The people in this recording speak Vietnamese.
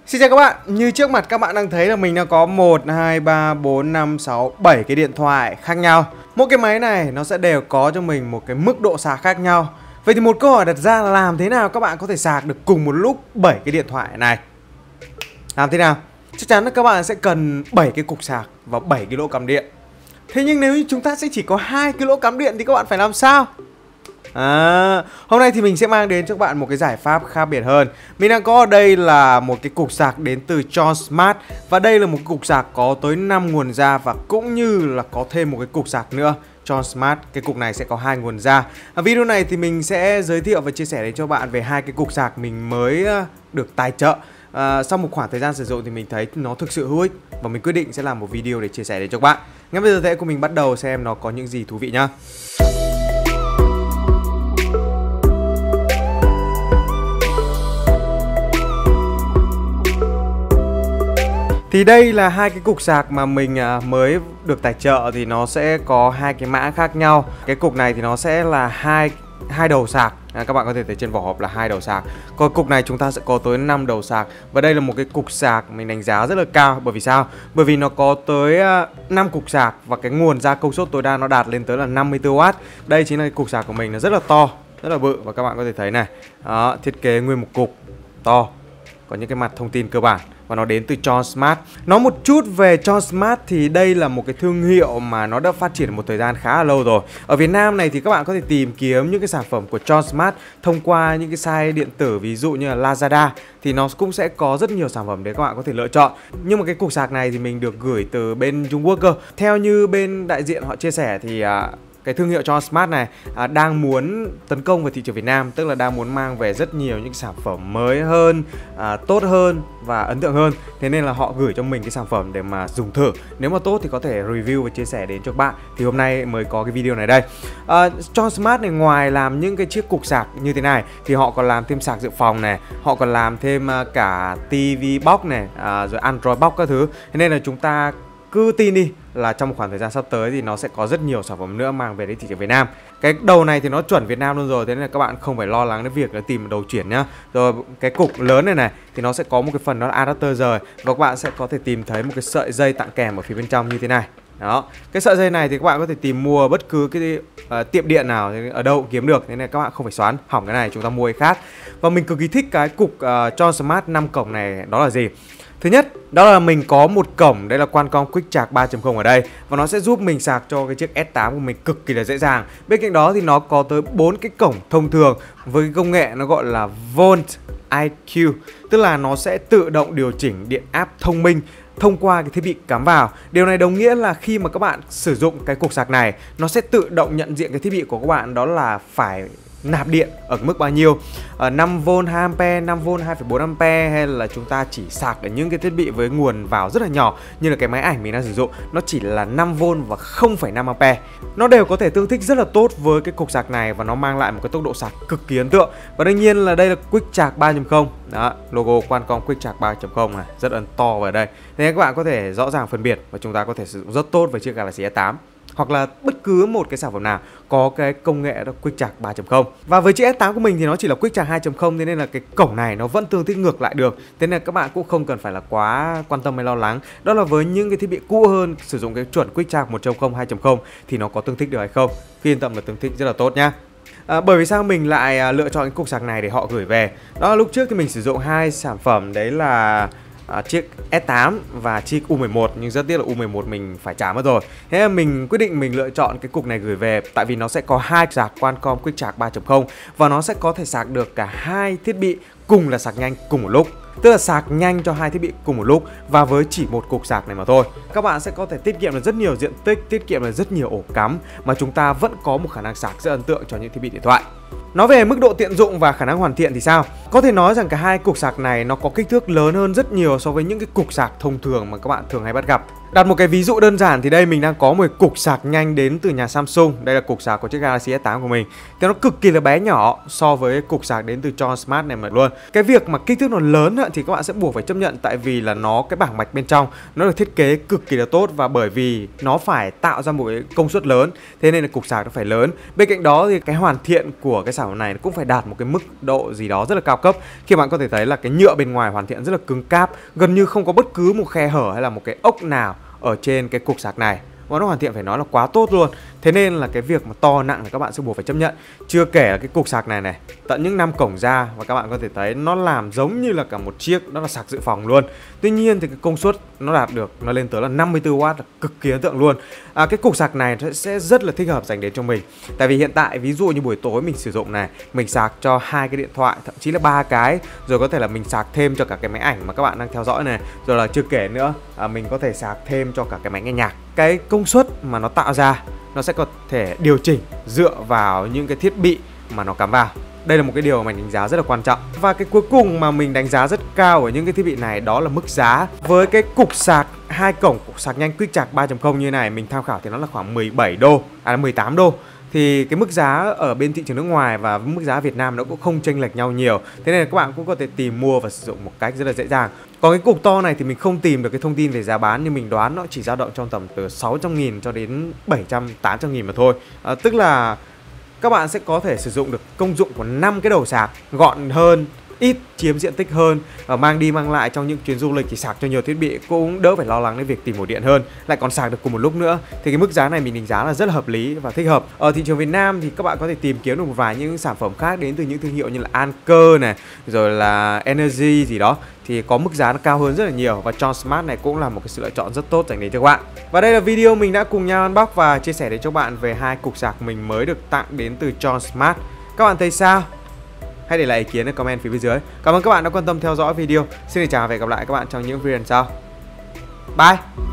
Xin chào các bạn, như trước mặt các bạn đang thấy là mình đang có 1, 2, 3, 4, 5, 6, 7 cái điện thoại khác nhau. Mỗi cái máy này nó sẽ đều có cho mình một cái mức độ sạc khác nhau. Vậy thì một câu hỏi đặt ra là làm thế nào các bạn có thể sạc được cùng một lúc 7 cái điện thoại này? Làm thế nào? Chắc chắn là các bạn sẽ cần 7 cái cục sạc và 7 cái lỗ cắm điện. Thế nhưng nếu như chúng ta sẽ chỉ có 2 cái lỗ cắm điện thì các bạn phải làm sao? Hôm nay thì mình sẽ mang đến cho các bạn một cái giải pháp khác biệt hơn. Mình đang có ở đây là một cái cục sạc đến từ Tronsmart. Và đây là một cục sạc có tới 5 nguồn ra và cũng như là có thêm một cái cục sạc nữa. Tronsmart, cái cục này sẽ có 2 nguồn ra. Video này thì mình sẽ giới thiệu và chia sẻ đến cho bạn về 2 cái cục sạc mình mới được tài trợ. Sau một khoảng thời gian sử dụng thì mình thấy nó thực sự hữu ích và mình quyết định sẽ làm một video để chia sẻ đến cho các bạn. Ngay bây giờ thì cùng mình bắt đầu xem nó có những gì thú vị nhá. Thì đây là 2 cái cục sạc mà mình mới được tài trợ, thì nó sẽ có 2 cái mã khác nhau. Cái cục này thì nó sẽ là hai đầu sạc. Các bạn có thể thấy trên vỏ hộp là 2 đầu sạc. Còn cục này chúng ta sẽ có tới 5 đầu sạc. Và đây là một cái cục sạc mình đánh giá rất là cao. Bởi vì sao? Bởi vì nó có tới 5 cục sạc và cái nguồn ra công suất tối đa nó đạt lên tới là 54W. Đây chính là cái cục sạc của mình, nó rất là to, rất là bự. Và các bạn có thể thấy này, đó, thiết kế nguyên một cục to, có những cái mặt thông tin cơ bản. Và nó đến từ Tronsmart. Nói một chút về Tronsmart thì đây là một cái thương hiệu mà nó đã phát triển một thời gian khá là lâu rồi. Ở Việt Nam này thì các bạn có thể tìm kiếm những cái sản phẩm của Tronsmart thông qua những cái site điện tử, ví dụ như là Lazada. Thì nó cũng sẽ có rất nhiều sản phẩm để các bạn có thể lựa chọn. Nhưng mà cái cục sạc này thì mình được gửi từ bên Trung Quốc cơ. Theo như bên đại diện họ chia sẻ thì cái thương hiệu Tronsmart này đang muốn tấn công vào thị trường Việt Nam, tức là đang muốn mang về rất nhiều những sản phẩm mới hơn, tốt hơn và ấn tượng hơn. Thế nên là họ gửi cho mình cái sản phẩm để mà dùng thử. Nếu mà tốt thì có thể review và chia sẻ đến cho các bạn. Thì hôm nay mới có cái video này đây. Tronsmart này ngoài làm những cái chiếc cục sạc như thế này thì họ còn làm thêm sạc dự phòng này, họ còn làm thêm cả TV box này, rồi Android box các thứ. Thế nên là chúng ta cứ tin đi là trong một khoảng thời gian sắp tới thì nó sẽ có rất nhiều sản phẩm nữa mang về đến thị trường Việt Nam. Cái đầu này thì nó chuẩn Việt Nam luôn rồi, thế nên là các bạn không phải lo lắng đến việc là tìm đầu chuyển nhá. Rồi cái cục lớn này thì nó sẽ có một cái phần đó là adapter rời, và các bạn sẽ có thể tìm thấy một cái sợi dây tặng kèm ở phía bên trong như thế này. Đó, cái sợi dây này thì các bạn có thể tìm mua bất cứ cái tiệm điện nào ở đâu cũng kiếm được, thế nên các bạn không phải xoắn hỏng cái này, chúng ta mua cái khác. Và mình cực kỳ thích cái cục Tronsmart 5 cổng này, đó là gì? Thứ nhất, đó là mình có một cổng, đây là Qualcomm Quick Charge 3.0 ở đây. Và nó sẽ giúp mình sạc cho cái chiếc S8 của mình cực kỳ là dễ dàng. Bên cạnh đó thì nó có tới 4 cái cổng thông thường với cái công nghệ nó gọi là Volt IQ. Tức là nó sẽ tự động điều chỉnh điện áp thông minh thông qua cái thiết bị cắm vào. Điều này đồng nghĩa là khi mà các bạn sử dụng cái cục sạc này, nó sẽ tự động nhận diện cái thiết bị của các bạn đó là phải nạp điện ở mức bao nhiêu, 5V 2A, 5V 2,4A, hay là chúng ta chỉ sạc ở những cái thiết bị với nguồn vào rất là nhỏ như là cái máy ảnh mình đang sử dụng, nó chỉ là 5V và 0,5A. Nó đều có thể tương thích rất là tốt với cái cục sạc này và nó mang lại một cái tốc độ sạc cực kỳ ấn tượng. Và đương nhiên là đây là Quick Charge 3.0. Đó, logo Qualcomm Quick Charge 3.0 này rất ấn to vào đây. Thế nên các bạn có thể rõ ràng phân biệt và chúng ta có thể sử dụng rất tốt với chiếc Galaxy S8 hoặc là bất cứ một cái sản phẩm nào có cái công nghệ đó Quick Charge 3.0. Và với chiếc S8 của mình thì nó chỉ là Quick Charge 2.0, thế nên là cái cổng này nó vẫn tương thích ngược lại được. Thế nên là các bạn cũng không cần phải là quá quan tâm hay lo lắng. Đó là với những cái thiết bị cũ hơn sử dụng cái chuẩn Quick Charge 1.0, 2.0 thì nó có tương thích được hay không? Cứ yên tâm là tương thích rất là tốt nhá. Bởi vì sao mình lại lựa chọn cái cục sạc này để họ gửi về? Đó là lúc trước thì mình sử dụng 2 sản phẩm, đấy là chiếc S8 và chiếc U11, nhưng rất tiếc là U11 mình phải trả mất rồi. Thế nên mình quyết định mình lựa chọn cái cục này gửi về, tại vì nó sẽ có 2 sạc Qualcomm Quick Charge 3.0 và nó sẽ có thể sạc được cả 2 thiết bị cùng là sạc nhanh cùng một lúc. Tức là sạc nhanh cho 2 thiết bị cùng một lúc và với chỉ một cục sạc này mà thôi. Các bạn sẽ có thể tiết kiệm được rất nhiều diện tích, tiết kiệm được rất nhiều ổ cắm mà chúng ta vẫn có một khả năng sạc rất ấn tượng cho những thiết bị điện thoại. Nói về mức độ tiện dụng và khả năng hoàn thiện thì sao? Có thể nói rằng cả 2 cục sạc này nó có kích thước lớn hơn rất nhiều so với những cái cục sạc thông thường mà các bạn thường hay bắt gặp. Đặt một cái ví dụ đơn giản thì đây mình đang có một cục sạc nhanh đến từ nhà Samsung. Đây là cục sạc của chiếc Galaxy S8 của mình. Thì nó cực kỳ là bé nhỏ so với cục sạc đến từ John Smart này mà luôn. Cái việc mà kích thước nó lớn thì các bạn sẽ buộc phải chấp nhận, tại vì là cái bảng mạch bên trong nó được thiết kế cực kỳ là tốt, và bởi vì nó phải tạo ra một cái công suất lớn, thế nên là cục sạc nó phải lớn. Bên cạnh đó thì cái hoàn thiện của cái sản phẩm này cũng phải đạt một cái mức độ gì đó rất là cao cấp. Khi bạn có thể thấy là cái nhựa bên ngoài hoàn thiện rất là cứng cáp, gần như không có bất cứ một khe hở hay là một cái ốc nào ở trên cái cục sạc này. Và nó hoàn thiện phải nói là quá tốt luôn. Thế nên là cái việc mà to nặng là các bạn sẽ buộc phải chấp nhận. Chưa kể là cái cục sạc này tận những 5 cổng ra, và các bạn có thể thấy nó làm giống như là cả một chiếc, đó là sạc dự phòng luôn. Tuy nhiên thì cái công suất nó đạt được, nó lên tới là 54W, là cực kỳ ấn tượng luôn. Cái cục sạc này sẽ rất là thích hợp dành đến cho mình. Tại vì hiện tại ví dụ như buổi tối mình sử dụng này, mình sạc cho 2 cái điện thoại, thậm chí là 3 cái, rồi có thể là mình sạc thêm cho cả cái máy ảnh mà các bạn đang theo dõi này, rồi là chưa kể nữa mình có thể sạc thêm cho cả cái máy nghe nhạc. Cái công suất mà nó tạo ra nó sẽ có thể điều chỉnh dựa vào những cái thiết bị mà nó cắm vào. Đây là một cái điều mà mình đánh giá rất là quan trọng. Và cái cuối cùng mà mình đánh giá rất cao ở những cái thiết bị này, đó là mức giá. Với cái cục sạc 2 cổng, cục sạc nhanh Quick Charge 3.0 như này, mình tham khảo thì nó là khoảng 17 đô, 18 đô. Thì cái mức giá ở bên thị trường nước ngoài và mức giá Việt Nam nó cũng không chênh lệch nhau nhiều. Thế nên là các bạn cũng có thể tìm mua và sử dụng một cách rất là dễ dàng. Còn cái cục to này thì mình không tìm được cái thông tin về giá bán, nhưng mình đoán nó chỉ dao động trong tầm từ 600.000 cho đến 700-800.000 mà thôi. Tức là các bạn sẽ có thể sử dụng được công dụng của 5 cái đầu sạc, gọn hơn, ít chiếm diện tích hơn, và mang đi mang lại trong những chuyến du lịch thì sạc cho nhiều thiết bị cũng đỡ phải lo lắng đến việc tìm ổ điện hơn, lại còn sạc được cùng một lúc nữa. Thì cái mức giá này mình đánh giá là rất là hợp lý và thích hợp. Ở thị trường Việt Nam thì các bạn có thể tìm kiếm được một vài những sản phẩm khác đến từ những thương hiệu như là Anker này, rồi là Energy gì đó, thì có mức giá nó cao hơn rất là nhiều, và John Smart này cũng là một cái sự lựa chọn rất tốt dành đến cho các bạn. Và đây là video mình đã cùng nhau unbox và chia sẻ đến cho bạn về 2 cục sạc mình mới được tặng đến từ John Smart. Các bạn thấy sao? Hãy để lại ý kiến ở comment phía bên dưới. Cảm ơn các bạn đã quan tâm theo dõi video. Xin chào và hẹn gặp lại các bạn trong những video lần sau. Bye!